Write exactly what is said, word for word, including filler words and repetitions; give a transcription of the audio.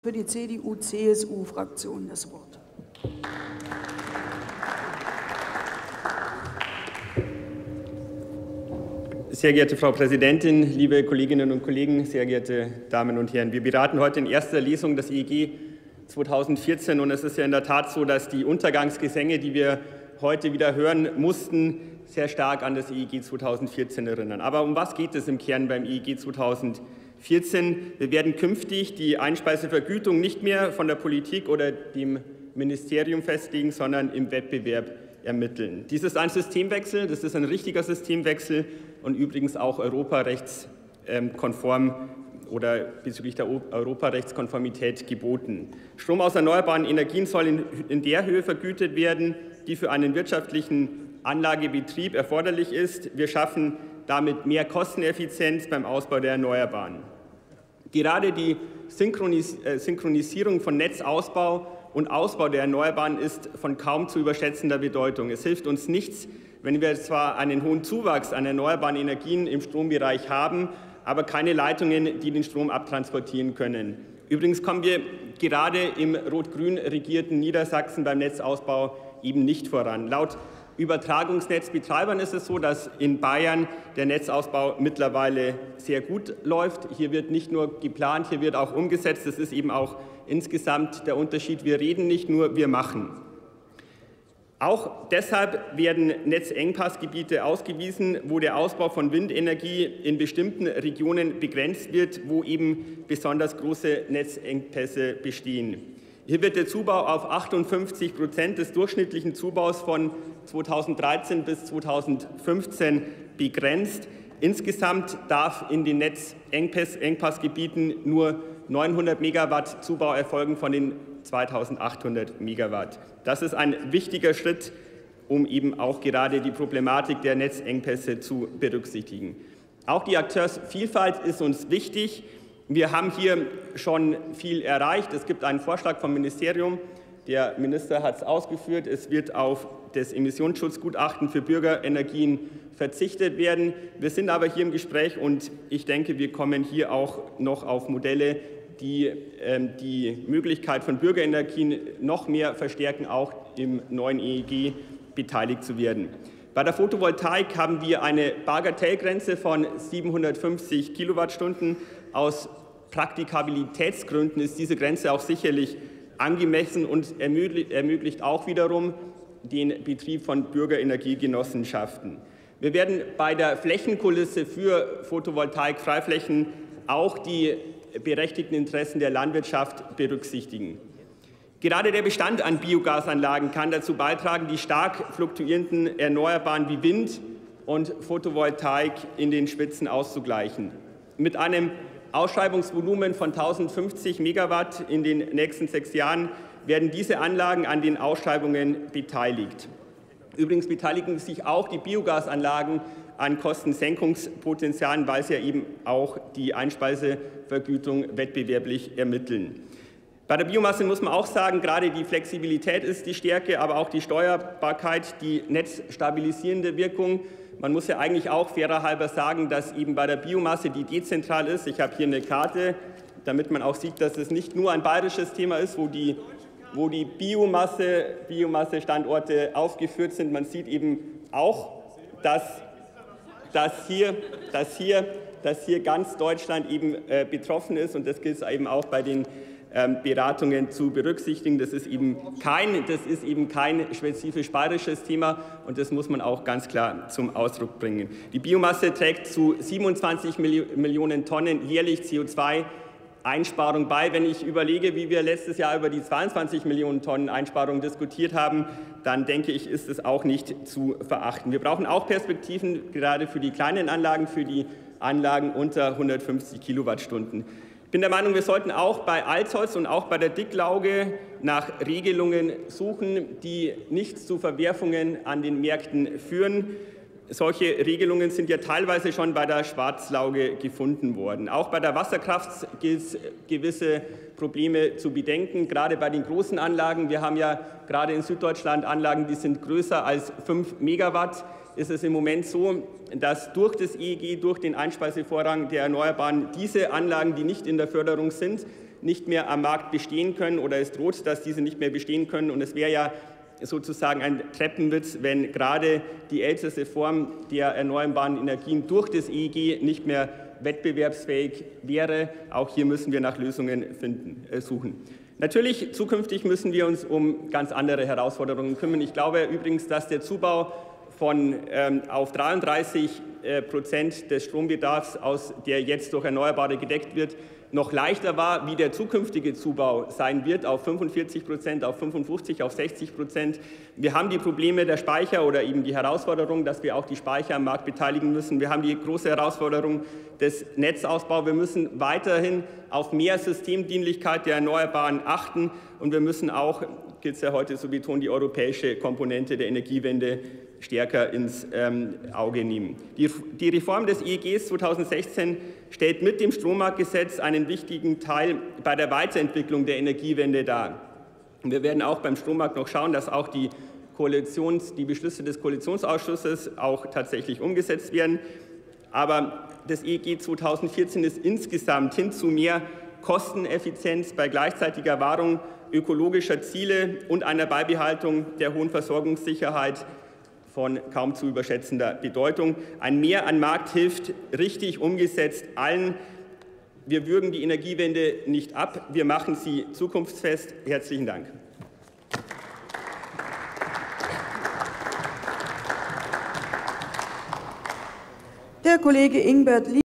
Für die C D U-C S U-Fraktion das Wort. Sehr geehrte Frau Präsidentin, liebe Kolleginnen und Kollegen, sehr geehrte Damen und Herren! Wir beraten heute in erster Lesung das E E G zweitausendvierzehn, und es ist ja in der Tat so, dass die Untergangsgesänge, die wir heute wieder hören mussten, sehr stark an das E E G zweitausendvierzehn erinnern. Aber um was geht es im Kern beim E E G zweitausendvierzehn? Wir werden künftig die Einspeisevergütung nicht mehr von der Politik oder dem Ministerium festlegen, sondern im Wettbewerb ermitteln. Dies ist ein Systemwechsel, das ist ein richtiger Systemwechsel und übrigens auch europarechtskonform oder bezüglich der Europarechtskonformität geboten. Strom aus erneuerbaren Energien soll in, in der Höhe vergütet werden, die für einen wirtschaftlichen Anlagebetrieb erforderlich ist. Wir schaffen damit mehr Kosteneffizienz beim Ausbau der Erneuerbaren. Gerade die Synchronis äh, Synchronisierung von Netzausbau und Ausbau der Erneuerbaren ist von kaum zu überschätzender Bedeutung. Es hilft uns nichts, wenn wir zwar einen hohen Zuwachs an erneuerbaren Energien im Strombereich haben, aber keine Leitungen, die den Strom abtransportieren können. Übrigens kommen wir gerade im rot-grün regierten Niedersachsen beim Netzausbau eben nicht voran. Laut Übertragungsnetzbetreibern ist es so, dass in Bayern der Netzausbau mittlerweile sehr gut läuft. Hier wird nicht nur geplant, hier wird auch umgesetzt. Das ist eben auch insgesamt der Unterschied. Wir reden nicht nur, wir machen. Auch deshalb werden Netzengpassgebiete ausgewiesen, wo der Ausbau von Windenergie in bestimmten Regionen begrenzt wird, wo eben besonders große Netzengpässe bestehen. Hier wird der Zubau auf achtundfünfzig Prozent des durchschnittlichen Zubaus von zweitausenddreizehn bis zweitausendfünfzehn begrenzt. Insgesamt darf in den Netzengpassgebieten nur neunhundert Megawatt Zubau erfolgen von den zweitausendachthundert Megawatt. Das ist ein wichtiger Schritt, um eben auch gerade die Problematik der Netzengpässe zu berücksichtigen. Auch die Akteursvielfalt ist uns wichtig. Wir haben hier schon viel erreicht. Es gibt einen Vorschlag vom Ministerium. Der Minister hat es ausgeführt. Es wird auf das Emissionsschutzgutachten für Bürgerenergien verzichtet werden. Wir sind aber hier im Gespräch und ich denke, wir kommen hier auch noch auf Modelle, die ähm, die Möglichkeit von Bürgerenergien noch mehr verstärken, auch im neuen E E G beteiligt zu werden. Bei der Photovoltaik haben wir eine Bagatellgrenze von siebenhundertfünfzig Kilowattstunden. Aus Praktikabilitätsgründen ist diese Grenze auch sicherlich angemessen und ermöglicht auch wiederum den Betrieb von Bürgerenergiegenossenschaften. Wir werden bei der Flächenkulisse für Photovoltaik-Freiflächen auch die berechtigten Interessen der Landwirtschaft berücksichtigen. Gerade der Bestand an Biogasanlagen kann dazu beitragen, die stark fluktuierenden Erneuerbaren wie Wind und Photovoltaik in den Spitzen auszugleichen. Mit einem Ausschreibungsvolumen von tausendfünfzig Megawatt in den nächsten sechs Jahren werden diese Anlagen an den Ausschreibungen beteiligt. Übrigens beteiligen sich auch die Biogasanlagen an Kostensenkungspotenzialen, weil sie ja eben auch die Einspeisevergütung wettbewerblich ermitteln. Bei der Biomasse muss man auch sagen, gerade die Flexibilität ist die Stärke, aber auch die Steuerbarkeit, die netzstabilisierende Wirkung. Man muss ja eigentlich auch fairer halber sagen, dass eben bei der Biomasse, die dezentral ist, ich habe hier eine Karte, damit man auch sieht, dass es nicht nur ein bayerisches Thema ist, wo die, wo die Biomasse, Biomasse-Standorte aufgeführt sind. Man sieht eben auch, dass, dass, hier, dass, hier, dass hier ganz Deutschland eben äh, betroffen ist, und das gilt eben auch bei den ähm, Beratungen zu berücksichtigen. Das ist eben kein, das ist eben kein spezifisch bayerisches Thema, und das muss man auch ganz klar zum Ausdruck bringen. Die Biomasse trägt zu siebenundzwanzig Millionen Tonnen jährlich C O zwei Einsparung bei. Wenn ich überlege, wie wir letztes Jahr über die zweiundzwanzig Millionen Tonnen Einsparung diskutiert haben, dann denke ich, ist es auch nicht zu verachten. Wir brauchen auch Perspektiven, gerade für die kleinen Anlagen, für die Anlagen unter hundertfünfzig Kilowattstunden. Ich bin der Meinung, wir sollten auch bei Altholz und auch bei der Dicklauge nach Regelungen suchen, die nicht zu Verwerfungen an den Märkten führen. Solche Regelungen sind ja teilweise schon bei der Schwarzlauge gefunden worden. Auch bei der Wasserkraft gilt es, gewisse Probleme zu bedenken, gerade bei den großen Anlagen. Wir haben ja gerade in Süddeutschland Anlagen, die sind größer als fünf Megawatt. Ist es im Moment so, dass durch das E E G, durch den Einspeisevorrang der Erneuerbaren, diese Anlagen, die nicht in der Förderung sind, nicht mehr am Markt bestehen können oder es droht, dass diese nicht mehr bestehen können. Und es wäre ja sozusagen ein Treppenwitz, wenn gerade die älteste Form der erneuerbaren Energien durch das E E G nicht mehr wettbewerbsfähig wäre. Auch hier müssen wir nach Lösungen finden, äh, suchen. Natürlich, zukünftig müssen wir uns um ganz andere Herausforderungen kümmern. Ich glaube übrigens, dass der Zubau von ähm, auf dreiunddreißig Prozent des Strombedarfs, aus der jetzt durch Erneuerbare gedeckt wird, noch leichter war, wie der zukünftige Zubau sein wird, auf fünfundvierzig Prozent, auf fünfundfünfzig, auf sechzig Prozent. Wir haben die Probleme der Speicher oder eben die Herausforderung, dass wir auch die Speicher am Markt beteiligen müssen. Wir haben die große Herausforderung des Netzausbaus. Wir müssen weiterhin auf mehr Systemdienlichkeit der Erneuerbaren achten und wir müssen auch, gilt es ja heute zu betonen, die europäische Komponente der Energiewende stärker ins ähm, Auge nehmen. Die, die Reform des E E Gs zweitausendsechzehn stellt mit dem Strommarktgesetz einen wichtigen Teil bei der Weiterentwicklung der Energiewende dar. Wir werden auch beim Strommarkt noch schauen, dass auch die, Koalitions-, die Beschlüsse des Koalitionsausschusses auch tatsächlich umgesetzt werden. Aber das E E G zweitausendvierzehn ist insgesamt hin zu mehr Kosteneffizienz bei gleichzeitiger Wahrung ökologischer Ziele und einer Beibehaltung der hohen Versorgungssicherheit von kaum zu überschätzender Bedeutung. Ein Mehr an Markt hilft richtig umgesetzt allen. Wir würgen die Energiewende nicht ab, wir machen sie zukunftsfest. Herzlichen Dank. Der Kollege Ingbert